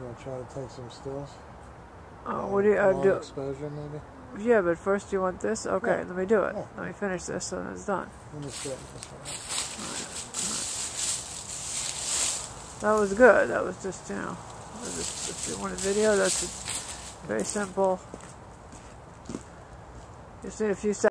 You want to try to take some stills? Oh, what do you do? Exposure, maybe? Yeah, but first you want this? Okay, Yeah. let me do it. Yeah. Let me finish this and it's done. Let me sit this one. That was good. That was just, you know, if you want a video, that's very simple. Just need a few seconds.